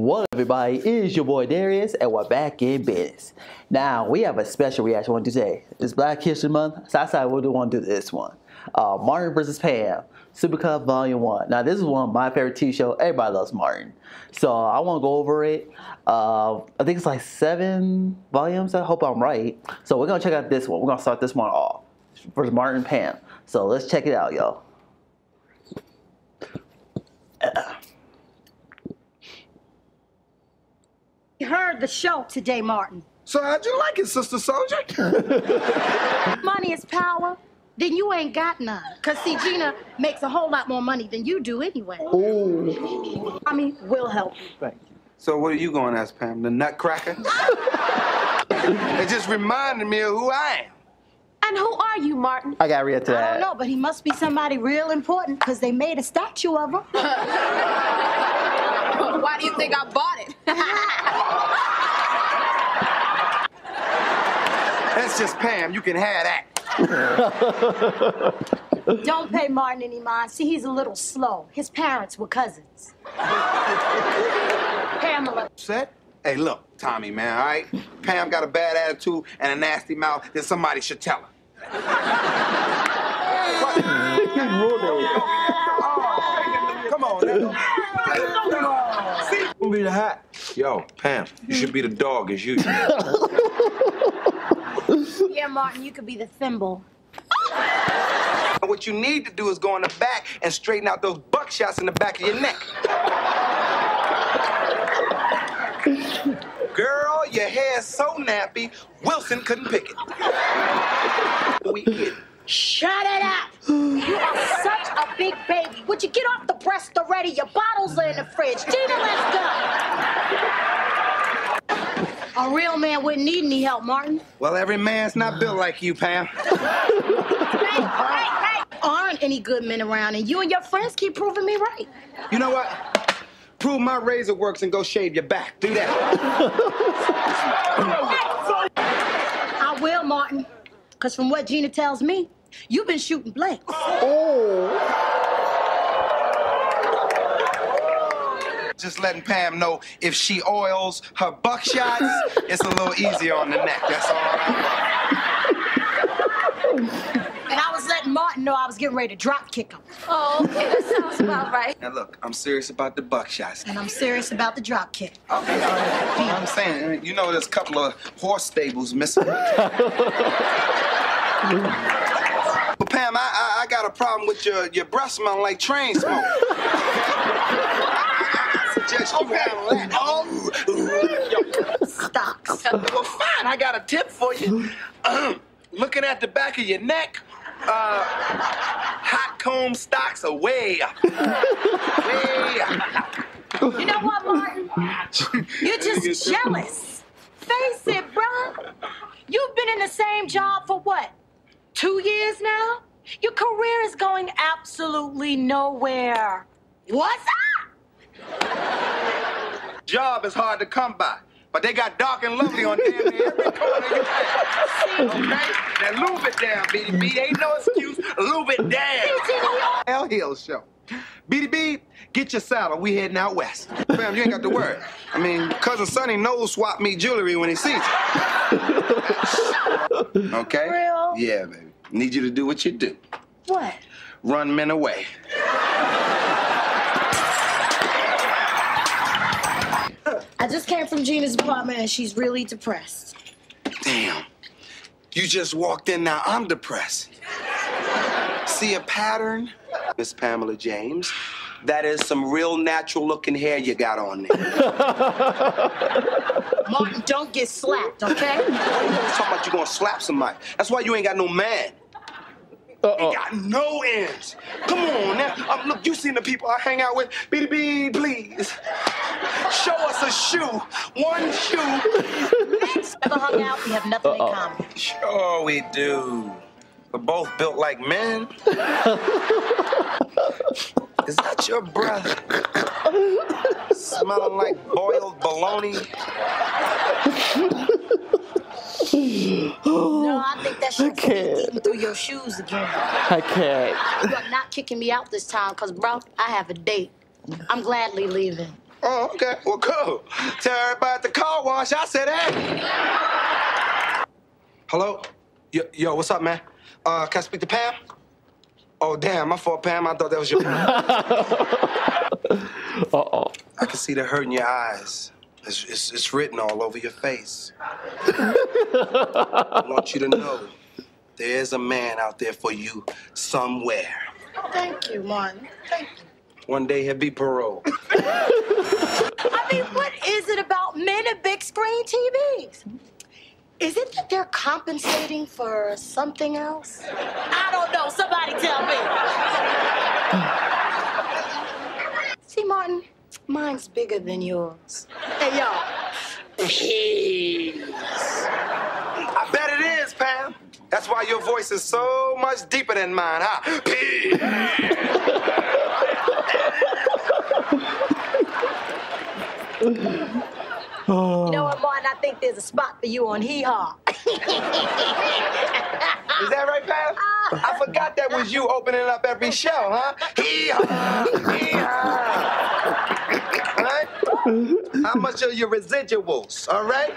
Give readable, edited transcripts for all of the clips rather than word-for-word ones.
What up, everybody? It is your boy Darius, and we're back in business. Now, we have a special reaction one today. It's Black History Month, so I decided we want to do this one. Martin vs. Pam, Super Cup Volume 1. Now, this is one of my favorite TV shows. Everybody loves Martin. So, I want to go over it. I think it's like 7 volumes. I hope I'm right. So, we're going to check out this one. We're going to start this one off. Versus Martin Pam. So, let's check it out, y'all. You heard the show today, Martin. So how'd you like it, Sister Soldier? Money is power. Then you ain't got none. Cause see, Gina makes a whole lot more money than you do anyway. Ooh. I mean, we'll help you. Thank you. So what are you going as, Pam? The Nutcracker? It just reminded me of who I am. And who are you, Martin? I gotta react to that. I don't know, but he must be somebody real important because they made a statue of him. Why do you think I bought it? That's just Pam. You can have that. Don't pay Martin any mind. See, he's a little slow. His parents were cousins. Pamela. Upset? Hey, look, Tommy, man, all right? Pam got a bad attitude and a nasty mouth, then somebody should tell her. Come on, now. See? Who be the hat? Yo, Pam, you should be the dog as usual. Yeah, Martin, you could be the thimble. What you need to do is go in the back and straighten out those buckshots in the back of your neck. Girl, your hair's so nappy, Wilson couldn't pick it. We kidding. Shut it up! You are such a big baby. Would you get off the breast already? Your bottles are in the fridge. Gina, let's go. A real man wouldn't need any help, Martin. Well, every man's not built like you, Pam. Hey! Aren't any good men around, and you and your friends keep proving me right. You know what? Prove my razor works and go shave your back. Do that. I will, Martin. Because from what Gina tells me, you've been shooting blanks. Oh. Just letting Pam know if she oils her buckshots, it's a little easier on the neck. That's all And I was letting Martin know I was getting ready to drop kick him. Oh, okay, that sounds about right. Now look, I'm serious about the buckshots. And I'm serious about the drop kick. Okay, all right. You know what I'm saying? You know there's a couple of horse stables missing. But Pam, I got a problem with your breath smelling like train smoke. I suggest you handle that. Stop. Well, fine, I got a tip for you. Looking at the back of your neck, hot comb stocks are way up. Way up. You know what, Martin? You're just jealous. Face it, bruh. You've been in the same job for what? 2 years now? Your career is going absolutely nowhere. What's up? Job is hard to come by, but they got Dark and Lovely on damn near every corner you have. Okay? Now lube it down, BDB. Ain't no excuse. Lube it down. Hell Hill show. BDB, get your saddle. We heading out west. Fam, you ain't got to worry. I mean, Cousin Sonny knows swap meet jewelry when he sees it. Okay? Real? Yeah, baby. Need you to do what you do. What? Run men away. I just came from Gina's apartment and she's really depressed. Damn. You just walked in, now I'm depressed. See a pattern, Miss Pamela James? That is some real natural looking hair you got on there. Martin, don't get slapped, okay? What are you talking about you gonna slap somebody? That's why you ain't got no man. You got no ends. Come on now. Look, you seen the people I hang out with. BDB, please. Show us a shoe. One shoe. Next, ever hung out, we have nothing in common. Sure we do. We're both built like men. Is that your breath? Smelling like boiled bologna? No, I think that shit's eating through your shoes again. I can't. You are not kicking me out this time, because, bro, I have a date. I'm gladly leaving. Oh, okay. Well, cool. Tell everybody at the car wash I said hey. Hello? Yo, what's up, man? Can I speak to Pam? Oh, damn, my fault, Pam. I thought that was your... Uh-oh. I can see the hurt in your eyes. It's written all over your face. I want you to know there's a man out there for you somewhere. Thank you, Martin. Thank you. One day he'll be paroled. I mean, what is it about men and big screen TVs? Is it that they're compensating for something else? I don't know. Somebody tell me. See, Martin, mine's bigger than yours. Hey, y'all. Peace. I bet it is, Pam. That's why your voice is so much deeper than mine, huh? Peace. You know what, Martin? I think there's a spot for you on Hee Haw. Is that right, Pam? I forgot that was you opening up every show, huh? Hee-haw, hee-haw. All right? How much are your residuals, all right?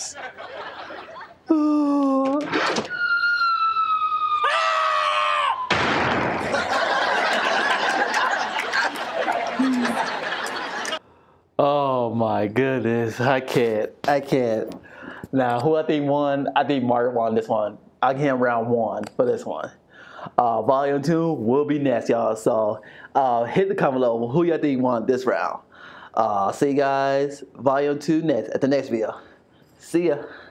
Oh my goodness, I can't. Now, who I think won? I think Mark won this one. I'll give him round 1 for this one. Volume 2 will be next, y'all. So hit the comment below who y'all think won this round. See you guys, Volume 2 next at the next video. See ya.